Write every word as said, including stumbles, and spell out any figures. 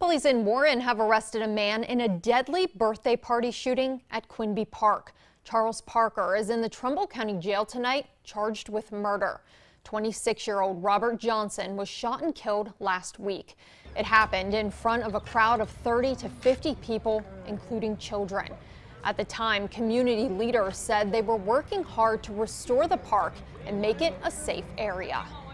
Police in Warren have arrested a man in a deadly birthday party shooting at Quinby Park. Charles Parker is in the Trumbull County Jail tonight, charged with murder. twenty-six-year-old Robert Johnson was shot and killed last week. It happened in front of a crowd of thirty to fifty people, including children. At the time, community leaders said they were working hard to restore the park and make it a safe area.